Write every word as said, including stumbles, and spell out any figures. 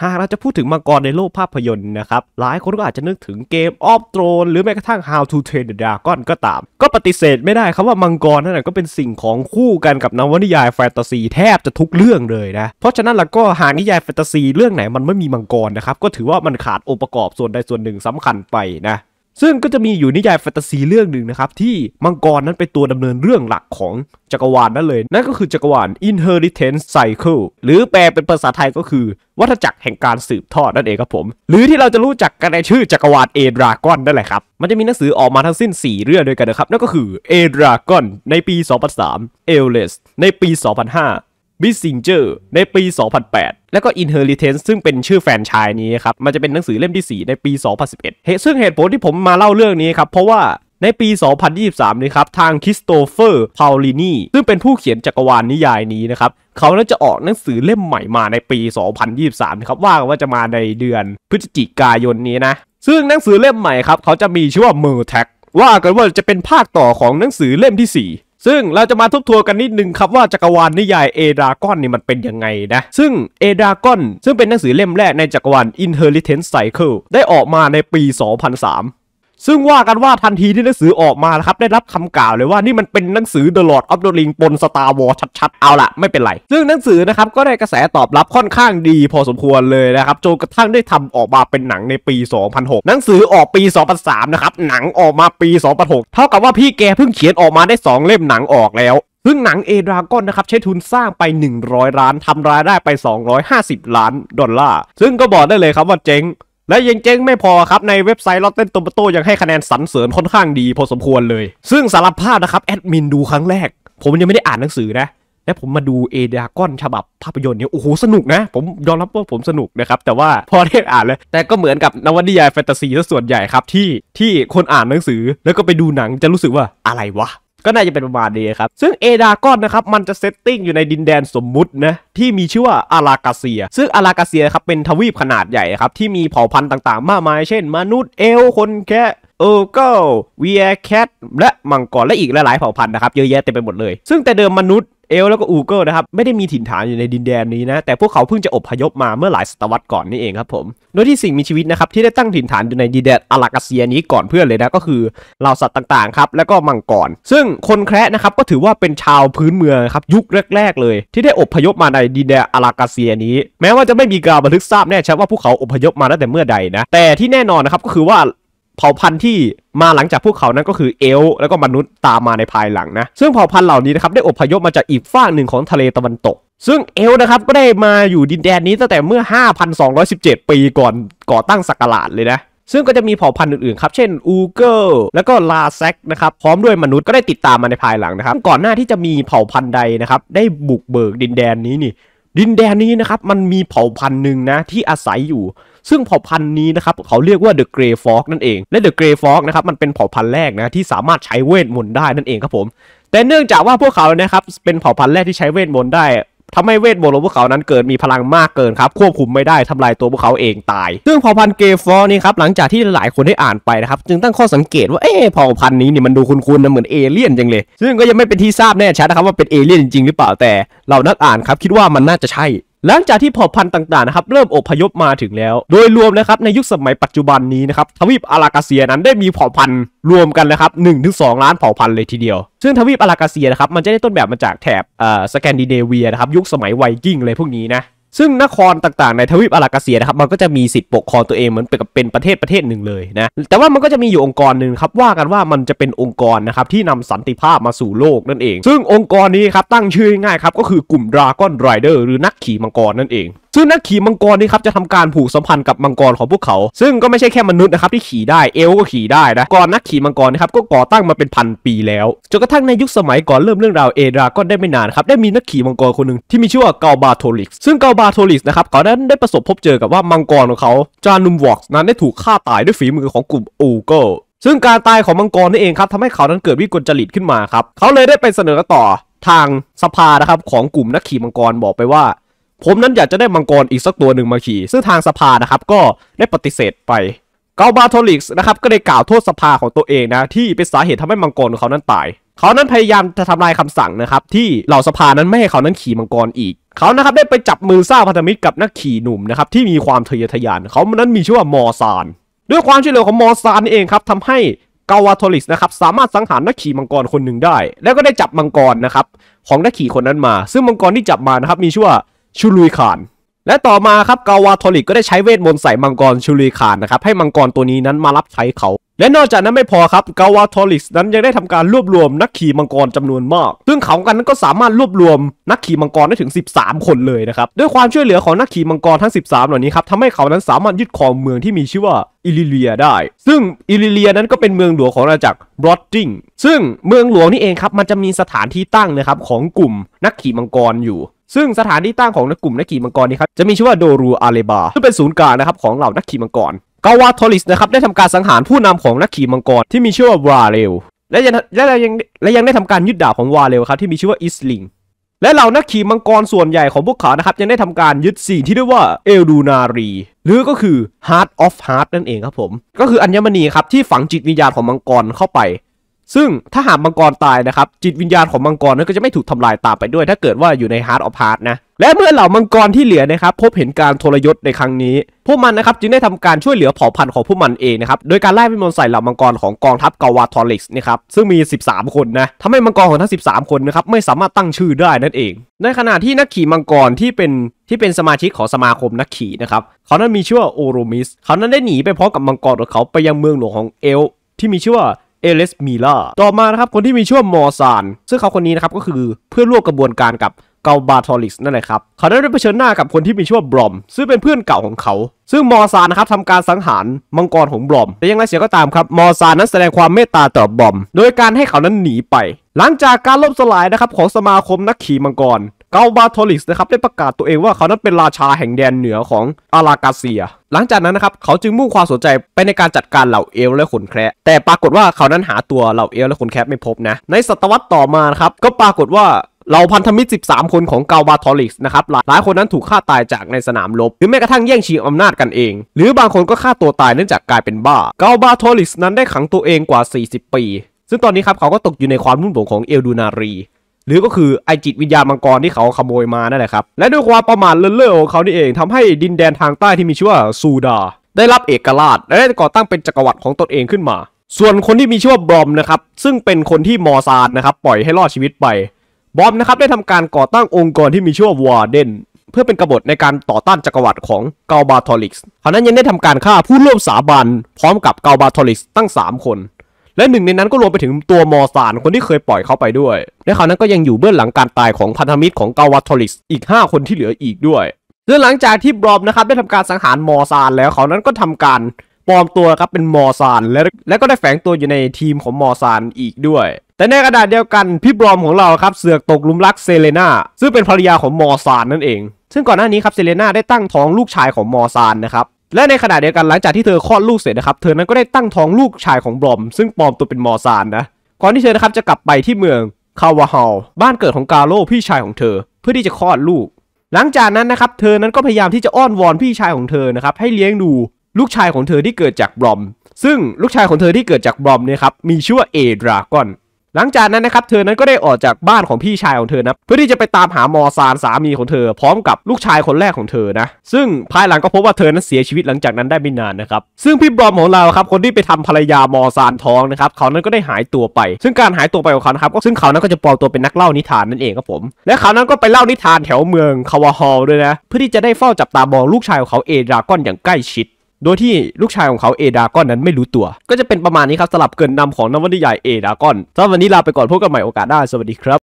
หากเราจะพูดถึงมังกรในโลกภาพยนตร์นะครับหลายคนก็อาจจะนึกถึงเกม of Thrones หรือแม้กระทั่ง How to Train the Dragon ก็ตามก็ปฏิเสธไม่ได้ครับว่ามังกรนั่นแหละก็เป็นสิ่งของคู่กันกับนวนิยายแฟนตาซีแทบจะทุกเรื่องเลยนะเพราะฉะนั้นแล้วก็หากนิยายแฟนตาซีเรื่องไหนมันไม่มีมังกรนะครับก็ถือว่ามันขาดองค์ประกอบส่วนใดส่วนหนึ่งสำคัญไปนะซึ่งก็จะมีอยู่นิยายแฟนตาซีเรื่องหนึ่งนะครับที่มังกรนั้นเป็นตัวดำเนินเรื่องหลักของจักรวาลนั่นเลยนั่นก็คือจักรวาล Inheritance Cycle หรือแปลเป็นภาษาไทยก็คือวัฏจักรแห่งการสืบทอดนั่นเองครับผมหรือที่เราจะรู้จักกันในชื่อจักรวาล A-Dragon นั่นแหละครับมันจะมีหนังสือออกมาทั้งสิ้นสี่เรื่องด้วยกันนะครับนั่นก็คือ A-Dragon ในปี สองพันสาม Aeless ในปี สองพันห้าBissinger ในปี สองพันแปด แล้วก็ Inheritance ซึ่งเป็นชื่อแฟรนไชส์นี้ครับมันจะเป็นหนังสือเล่มที่สี่ในปี สองพันสิบเอ็ด ซึ่งเหตุผลที่ผมมาเล่าเรื่องนี้ครับเพราะว่าในปี สองพันยี่สิบสาม นี้ครับทางคริสโตเฟอร์ พาวลินีซึ่งเป็นผู้เขียนจักรวาลนิยายนี้นะครับเขาน่าจะออกหนังสือเล่มใหม่มาในปี สองพันยี่สิบสาม นะครับว่ากันว่าจะมาในเดือนพฤศจิกายนนี้นะซึ่งหนังสือเล่มใหม่ครับเขาจะมีชื่อว่า Murtagh ว่ากันว่าจะเป็นภาคต่อของหนังสือเล่มที่สี่ซึ่งเราจะมาทบทวนกันนิดนึงครับว่าจักรวาลนิยาย A-Dragon นี่มันเป็นยังไงนะซึ่ง A-Dragon ซึ่งเป็นหนังสือเล่มแรกในจักรวาล Inheritance Cycle ได้ออกมาในปี สองพันสามซึ่งว่ากันว่าทันทีที่หนังสือออกมาครับได้รับคำกล่าวเลยว่านี่มันเป็นหนังสือ The Lord of the Ring ปน Star Wars ชัดๆเอาละไม่เป็นไรซึ่งหนังสือนะครับก็ได้กระแสตอบรับค่อนข้างดีพอสมควรเลยนะครับจนกระทั่งได้ทำออกมาเป็นหนังในปี สองพันหก หนังสือออกปี สองพันสาม นะครับหนังออกมาปี สองพันหก เท่ากับว่าพี่แกเพิ่งเขียนออกมาได้สองเล่มหนังออกแล้วซึ่งหนัง A-Dragon นะครับใช้ทุนสร้างไปหนึ่งร้อยล้านทำรายได้ไปสองร้อยห้าสิบล้านดอลลาร์ซึ่งก็บอกได้เลยครับว่าเจ๊งและยังเจ๊งไม่พอครับในเว็บไซต์ Rotten Tomatoes ยังให้คะแนนสรรเสริญค่อนข้างดีพอสมควรเลยซึ่งสารภาพนะครับแอดมินดูครั้งแรกผมยังไม่ได้อ่านหนังสือนะและผมมาดู A-Dragon ฉบับภาพยนตร์เนี่ยโอ้โหสนุกนะผมยอมรับว่าผมสนุกนะครับแต่ว่าพอได้อ่านแล้วแต่ก็เหมือนกับนวนิยายแฟนตาซีส่วนใหญ่ครับที่ที่คนอ่านหนังสือแล้วก็ไปดูหนังจะรู้สึกว่าอะไรวะก็น่าจะเป็นประมาณนี้ครับซึ่ง A-Dragon นะครับมันจะเซตติ้งอยู่ในดินแดนสมมุตินะที่มีชื่อว่าอารากาเซียซึ่งอารากาเซียครับเป็นทวีปขนาดใหญ่ครับที่มีเผ่าพันธุ์ต่างๆมากมายเช่นมนุษย์เอลคนแคะเออเกิลเวียแคทและมังกรและอีกหลายๆเผ่าพันธุ์นะครับเยอะแยะเต็มไปหมดเลยซึ่งแต่เดิมมนุษย์เอลแล้วก็อูเกิลนะครับไม่ได้มีถิ่นฐานอยู่ในดินแดนนี้นะแต่พวกเขาเพิ่งจะอพยพมาเมื่อหลายศตวรรษก่อนนี่เองครับผมโดยที่สิ่งมีชีวิตนะครับที่ได้ตั้งถิ่นฐานอยู่ในดินแดนอารากาเซียนี้ก่อนเพื่อนเลยนะก็คือเหล่าสัตว์ต่างๆครับแล้วก็มังกรซึ่งคนแคระนะครับก็ถือว่าเป็นชาวพื้นเมืองครับยุคแรกๆเลยที่ได้อพยพมาในดินแดนอารากาเซียนี้แม้ว่าจะไม่มีการบันทึกทราบแน่ชัดว่าพวกเขาอพยพมาตั้งแต่เมื่อใดนะแต่ที่แน่นอนนะครับก็คือว่าเผ่าพันธุ์ที่มาหลังจากพวกเขานั้นก็คือเอลฟ์แล้วก็มนุษย์ตามมาในภายหลังนะซึ่งเผ่าพันธุ์เหล่านี้นะครับได้อพยพมาจากอีกฝั่งหนึ่งของทะเลตะวันตกซึ่งเอลฟ์นะครับก็ได้มาอยู่ดินแดนนี้ตั้งแต่เมื่อ ห้าพันสองร้อยสิบเจ็ด ปีก่อนก่อตั้งศักราชเลยนะซึ่งก็จะมีเผ่าพันธุ์อื่นๆครับเช่นอูเกิลแล้วก็ลาแซกนะครับพร้อมด้วยมนุษย์ก็ได้ติดตามมาในภายหลังนะครับก่อนหน้าที่จะมีเผ่าพันธุ์ใดนะครับได้บุกเบิกดินแดนนี้นี่ดินแดนนี้นะครับมันมีเผ่าพันธุ์หนึ่งนะที่อาศัยอยู่ซึ่งเผ่าพันธุ์นี้นะครับเขาเรียกว่า The Grey Folk นั่นเองและ The Grey Folk นะครับมันเป็นเผ่าพันธุ์แรกนะที่สามารถใช้เวทมนต์ได้นั่นเองครับผมแต่เนื่องจากว่าพวกเขานะครับเป็นเผ่าพันธุ์แรกที่ใช้เวทมนต์ได้ทำให้เวทมนต์ของพวกเขานั้นเกิดมีพลังมากเกินครับควบคุมไม่ได้ทำลายตัวพวกเขาเองตายซึ่งเผ่าพันธุ์ Grey Folk นี่ครับหลังจากที่หลายคนได้อ่านไปนะครับจึงตั้งข้อสังเกตว่าเอ๊ะเผ่าพันธุ์นี้นี่มันดูคุ้นๆนะเหมือนเอเลี่ยนจังเลยซึ่งก็ยังไม่เป็นที่ทราบแน่ชัดนะครับว่าเป็นเอเลี่ยนจริงๆหรือเปล่าแต่เรานักอ่านครับคิดว่ามันน่าจะใช่หลังจากที่เผ่าพันธุ์ต่างๆนะครับเริ่มอพยพมาถึงแล้วโดยรวมนะครับในยุคสมัยปัจจุบันนี้นะครับทวีปอารากาเซียนั้นได้มีเผ่าพันธุ์รวมกันนะครับ หนึ่งถึงสอง ล้านเผ่าพันธุ์เลยทีเดียวซึ่งทวีปอารากาเซียนะครับมันจะได้ต้นแบบมาจากแถบเอ่อสแกนดิเนเวียนะครับยุคสมัยไวกิ้งอะไรพวกนี้นะซึ่งนครต่างๆในทวีปอารากาเซียนะครับมันก็จะมีสิทธิปกครองตัวเองเหมือนเป็นประเทศประเทศหนึ่งเลยนะแต่ว่ามันก็จะมีอยู่องค์กรหนึ่งครับว่ากันว่ามันจะเป็นองค์กรนะครับที่นำสันติภาพมาสู่โลกนั่นเองซึ่งองค์กรนี้ครับตั้งชื่อง่ายๆครับก็คือกลุ่ม Dragon Rider หรือนักขี่มังกรนั่นเองซึ่งนักขี่มังกรนี่ครับจะทำการผูกสัมพันธ์กับมังกรของพวกเขาซึ่งก็ไม่ใช่แค่มนุษย์นะครับที่ขี่ได้เอลก็ขี่ได้นะก่อนนักขี่มังกรนะครับก็ก่อตั้งมาเป็นพันปีแล้วจนกระทั่งในยุคสมัยก่อนเริ่มเรื่องราว A-Dragon ได้ไม่นานครับได้มีนักขี่มังกรคนหนึ่งที่มีชื่อว่าเกาบาโทลิกซึ่งเกาบาโทลิกนะครับเขานั้นได้ประสบพบเจอกับว่ามังกรของเขาจานุมวอกส์นั้นได้ถูกฆ่าตายด้วยฝีมือของกลุ่มอูเกิลซึ่งการตายของมังกรนี่เองครับทำให้เขานั้นเกิดวิกลจริตขึ้นมาครับเขาเลยได้ไปเสนอต่อทางสภานะครับของกลุ่มนักขี่มังกรบอกไปว่าผมนั้นอยากจะได้มังกรอีกสักตัวหนึ่งมาขี่ซึ่งทางสภานะครับก็ได้ปฏิเสธไปเกาบาโทลิกนะครับก็ได้กล่าวโทษสภาของตัวเองนะที่เป็นสาเหตุทำให้มังกรของเขานั้นตายเขานั้นพยายามจะทำลายคำสั่งนะครับที่เหล่าสภานั้นไม่ให้เขานั้นขี่มังกรอีกเขานะครับได้ไปจับมือสร้างพันธมิตรกับนักขี่หนุ่มนะครับที่มีความทะเยอทะยานเขานั้นมีชื่อว่ามอซานด้วยความช่วยเหลือของมอซานนี่เองครับทำให้กาวาทอริสนะครับสามารถสังหารนักขี่มังกรคนหนึ่งได้แล้วก็ได้จับมังกรนะครับของนักขี่คนนั้นมาซึ่งมังกรที่จับมานะครับมีชื่อว่าชูลุยคานและต่อมาครับกาวาทอริสก็ได้ใช้เวทมนต์ใส่มังกรชูลุยคานนะครับให้มังกรตัวนี้นั้นมารับใช้เขาและนอกจากนั้นไม่พอครับกาวาทอริสนั้นยังได้ทำการรวบรวมนักขี่มังกรจำนวนมากซึ่งเขากันนั้นก็สามารถรวบรวมนักขี่มังกรได้ถึงสิบสามคนเลยนะครับด้วยความช่วยเหลือของนักขี่มังกรทั้งสิบสามเหล่านี้ครับทำให้เขานั้นสามารถยึดครองเมืองที่มีชื่อว่าอิลิเลียได้ซึ่งอิลิเลียนั้นก็เป็นเมืองหลวงของอาณาจักรบรอดดิงซึ่งเมืองหลวงนี่เองครับมันจะมีสถานที่ตั้งนะครับของกลุ่มนักขี่มังกรอยู่ซึ่งสถานที่ตั้งของกลุ่มนักขี่มังกรนี้ครับจะมีชื่อว่าโดรูอาเลบาซึ่งเป็นศูนย์กลางนะครับของเหล่านักขี่มังกรกาวาทอริสนะครับได้ทำการสังหารผู้นำของนักขี่มังกรที่มีชื่อว่าวาเรลและยังและยังและยังได้ทำการยึดดาบของวาเรลครับที่มีชื่อว่าอิสลิงและเหล่านักขี่มังกรส่วนใหญ่ของพวกเขานะครับยังได้ทำการยึดสิ่งที่เรียกว่าเอลดูนารีหรือก็คือ Heart of Heart นั่นเองครับผมก็คืออัญมณีครับที่ฝังจิตวิญญาณของมังกรเข้าไปซึ่งถ้าหากมังกรตายนะครับจิตวิญญาณของมังกรนั้นก็จะไม่ถูกทำลายตามไปด้วยถ้าเกิดว่าอยู่ใน Heart of Heart นะและเมื่อเหล่ามังกรที่เหลือนะครับพบเห็นการทรยศในครั้งนี้พวกมันนะครับจึงได้ทำการช่วยเหลือเผ่าพันธุ์ของพวกมันเองนะครับโดยการไล่เวทมนต์ใส่เหล่ามังกรของกองทัพกาวาทอริสนะครับซึ่งมีสิบสามคนนะทำให้มังกรของทั้งสิบสามคนนะครับไม่สามารถตั้งชื่อได้นั่นเองในขณะที่นักขี่มังกรที่เป็นที่เป็นสมาชิกของสมาคมนักขี่นะครับเขานั้นมีชื่อว่าโอโรมิสเขานั้นได้หนีไปพร้อมกับมังกรของเขาไปยังเมืองหลวงของเอลที่มีชื่อว่าเอเลสมิล่าต่อมานะครับคนที่มีชื่อมอซานซึ่งเขาคนนี้นะครับก็คือเพื่อนร่วมกระบวนการกับกาบาทอริสนั่นแหละครับเขาได้เผชิญหน้ากับคนที่มีชื่อว่าบรอมซึ่งเป็นเพื่อนเก่าของเขาซึ่งมอซานนะครับทำการสังหารมังกรของบรอมแต่ยังไงเสียก็ตามครับมอซานนั้นแสดงความเมตตาต่อบรอมโดยการให้เขานั้นหนีไปหลังจากการล่มสลายนะครับของสมาคมนักขี่มังกรกาบาทอริสนะครับได้ประกาศตัวเองว่าเขานั้นเป็นราชาแห่งแดนเหนือของอารากาเซียหลังจากนั้นนะครับเขาจึงมุ่งความสนใจไปในการจัดการเหล่าเอลและขนแคระแต่ปรากฏว่าเขานั้นหาตัวเหล่าเอลและขนแคระไม่พบนะในศตวรรษต่อมาครับก็ปรากฏว่าเหล่าพันธมิตรสิบสามคนของกาบาทอริสนะครับหลายคนนั้นถูกฆ่าตายจากในสนามรบหรือแม้กระทั่งแย่งชิงอำนาจกันเองหรือบางคนก็ฆ่าตัวตายเนื่องจากกลายเป็นบ้ากาบาทอริสนั้นได้ขังตัวเองกว่าสี่สิบปีซึ่งตอนนี้ครับเขาก็ตกอยู่ในความรุ่มหลงของเอลดูนารีหรือก็คือไอจิตวิญญาณมังกรที่เขาขโมยมานั่นแหละครับและด้วยความประมาทเลินเล่อของเขานี่เองทำให้ดินแดนทางใต้ที่มีชื่อว่าซูดาได้รับเอกราชและได้ก่อตั้งเป็นจักรวรรดิของตนเองขึ้นมาส่วนคนที่มีชื่อว่าบรอมนะครับซึ่งเป็นคนที่มอซานนะครับปล่อยให้รอดชีวิตไปบรอมนะครับได้ทำการก่อตั้งองค์กรที่มีชื่อว่าวาเดนเพื่อเป็นกบฏในการต่อต้านจักรวรรดิของกาบาทอริสเขานั้นยังได้ทำการฆ่าผู้ร่วมสาบานพร้อมกับกาบาทอริสตั้งสามคนและหนึ่งในนั้นก็รวมไปถึงตัวมอซานคนที่เคยปล่อยเขาไปด้วยและเขานั้นก็ยังอยู่เบื้องหลังการตายของพันธมิตรของกาวาทอริสอีกห้าคนที่เหลืออีกด้วยซึ่งหลังจากที่บรอมนะครับได้ทำการสังหารมอซานแล้วเขานั้นก็ทำการปลอมตัวครับเป็นมอซานและและก็ได้แฝงตัวอยู่ในทีมของมอซานอีกด้วยแต่ในขณะเดียวกันพี่บรอมของเราครับเสือกตกหลุมรักเซเลนาซึ่งเป็นภรรยาของมอซานนั่นเองซึ่งก่อนหน้านี้ครับเซเลนาได้ตั้งท้องลูกชายของมอซานนะครับและในขณะเดียวกันหลังจากที่เธอคลอดลูกเสร็จนะครับเธอนั้นก็ได้ตั้งท้องลูกชายของบรอมซึ่งปลอมตัวเป็นมอซานนะก่อนที่เธอนะครับจะกลับไปที่เมืองคาวาฮาลบ้านเกิดของกาโลพี่ชายของเธอเพื่อที่จะคลอดลูกหลังจากนั้นนะครับเธอนั้นก็พยายามที่จะอ้อนวอนพี่ชายของเธอนะครับให้เลี้ยงดูลูกชายของเธอที่เกิดจากบรอมซึ่งลูกชายของเธอที่เกิดจากบรอมเนี่ยครับมีชื่อว่าเอดราก้อนหลังจากนั้นนะครับเธอนั้นก็ได้ออกจากบ้านของพี่ชายของเธอนะเพื่อที่จะไปตามหามอซานสามีของเธอพร้อมกับลูกชายคนแรกของเธอนะซึ่งภายหลังก็พบว่าเธอนั้นเสียชีวิตหลังจากนั้นได้ไม่นานนะครับซึ่งพี่บรอมของเราครับคนที่ไปทำภรรยามอซานท้องนะครับเขานั้นก็ได้หายตัวไปซึ่งการหายตัวไปของเขาครับก็ซึ่งเขานั้นก็จะปลอมตัวเป็นนักเล่านิทานนั่นเองครับผมและเขานั้นก็ไปเล่านิทานแถวเมืองคาวาฮอลด้วยนะเพื่อที่จะได้เฝ้าจับตามองลูกชายของเขาเอดราก้อนอย่างใกล้ชิดโดยที่ลูกชายของเขาเอดากอนนั้นไม่รู้ตัวก็จะเป็นประมาณนี้ครับสลับเกินนำของนวนิยายเอดากอนสำหรับวันนี้ลาไปก่อนพบกันใหม่โอกาสหน้าสวัสดีครับ